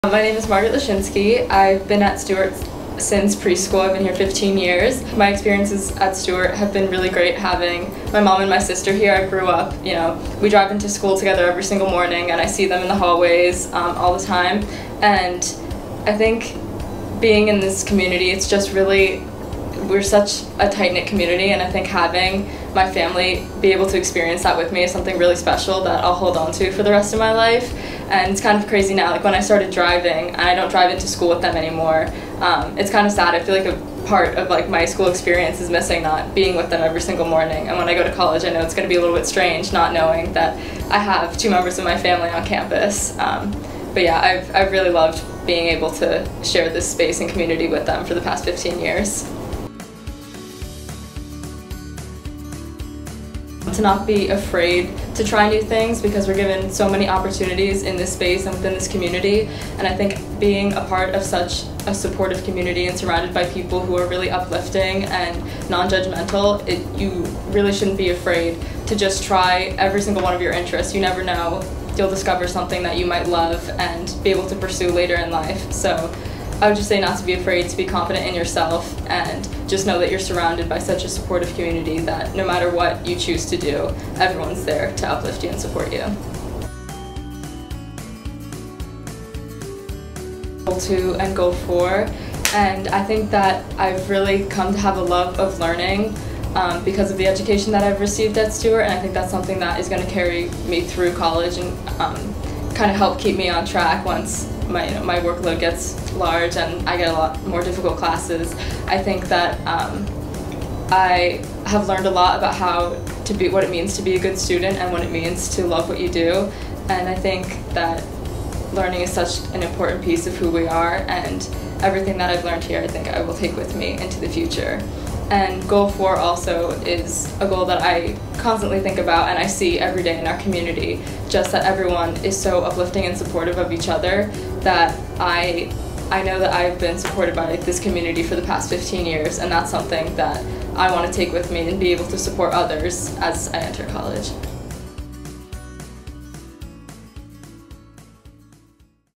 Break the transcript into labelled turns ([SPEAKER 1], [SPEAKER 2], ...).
[SPEAKER 1] My name is Margaret Lashinsky. I've been at Stewart since preschool. I've been here 15 years. My experiences at Stewart have been really great, having my mom and my sister here. I grew up, we drive into school together every single morning and I see them in the hallways all the time. And I think being in this community, it's just really, we're such a tight-knit community, and I think having my family be able to experience that with me is something really special that I'll hold on to for the rest of my life. And it's kind of crazy now, like when I started driving, I don't drive into school with them anymore. It's kind of sad. I feel like a part of my school experience is missing, not being with them every single morning. And when I go to college, I know it's going to be a little bit strange not knowing that I have two members of my family on campus. But yeah, I've really loved being able to share this space and community with them for the past 15 years. To not be afraid to try new things, because we're given so many opportunities in this space and within this community, and I think being a part of such a supportive community and surrounded by people who are really uplifting and non-judgmental, you really shouldn't be afraid to just try every single one of your interests. You never know, you'll discover something that you might love and be able to pursue later in life. So I would just say not to be afraid, to be confident in yourself, and just know that you're surrounded by such a supportive community that no matter what you choose to do, everyone's there to uplift you and support you. Goal 2 and Goal 4, and I think that I've really come to have a love of learning because of the education that I've received at Stewart, and I think that's something that is going to carry me through college and kind of help keep me on track once my workload gets large and I get a lot more difficult classes. I think that I have learned a lot about what it means to be a good student and what it means to love what you do, and I think that learning is such an important piece of who we are, and everything that I've learned here I think I will take with me into the future. And Goal 4 also is a goal that I constantly think about and I see every day in our community, just that everyone is so uplifting and supportive of each other, that I know that I've been supported by this community for the past 15 years, and that's something that I want to take with me and be able to support others as I enter college.